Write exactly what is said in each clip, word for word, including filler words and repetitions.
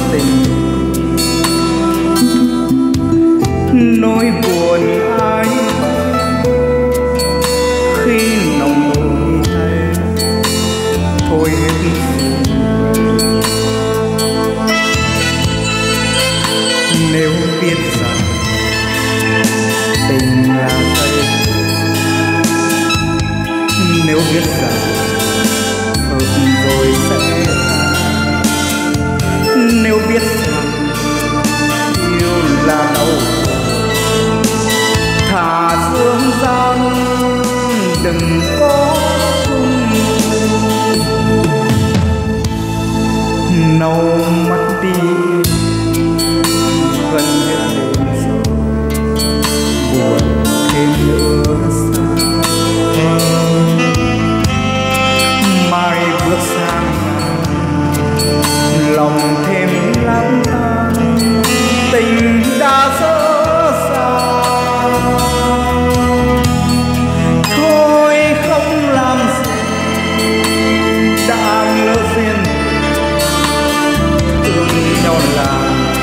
tình. Nỗi buồn ai khi nồng nỗi thay thôi hết. Nếu biết rằng tình là vậy, nếu biết rằng hợp rồi sẽ tàn, nếu biết rằng yêu là đau thả dương gian đừng có chung nâu mắt đi gần hết đêm rồi buồn thêm nữa sao mai bước sang lòng thêm lãng tan tình đã dở dàng thôi không làm gì đã lỡ duyên thương nhau là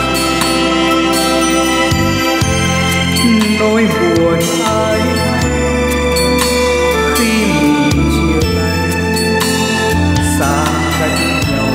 nỗi buồn ai khi mình chia tay xa cách nhau.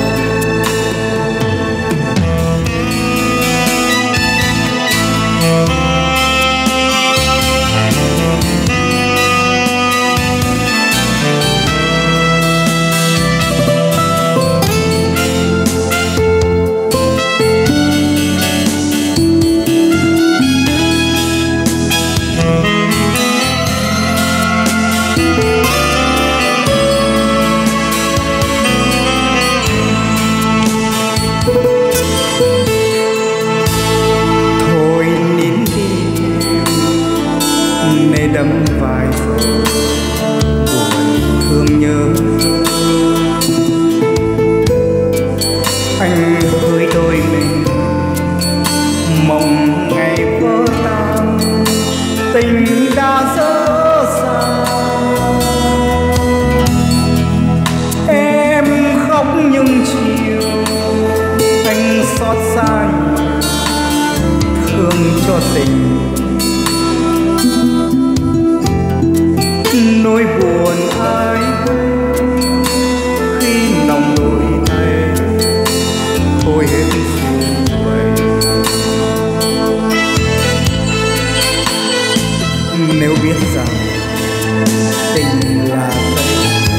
Đắm vai rồi buồn thương nhớ anh với đôi mình mong ngày vỡ tan tình đã dở dàng em khóc nhưng chiều anh xót xa thương cho tình nỗi buồn ai khi nồng nỗi thay thôi hết rồi vậy. Nếu biết rằng tình là vậy,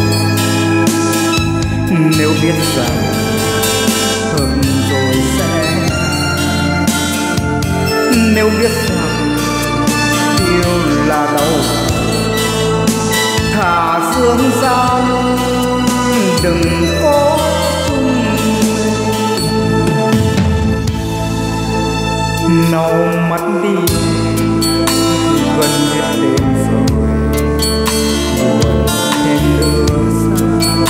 nếu biết rằng hợp rồi sẽ nếu biết rằng yêu là đau thả dương gian đừng có chung nâu mắt đi gần hết đêm rồi buồn thêm nữa sao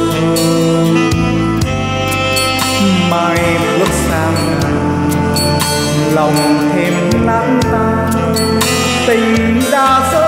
mai bước sang lòng thêm lãng tan tình đã rơi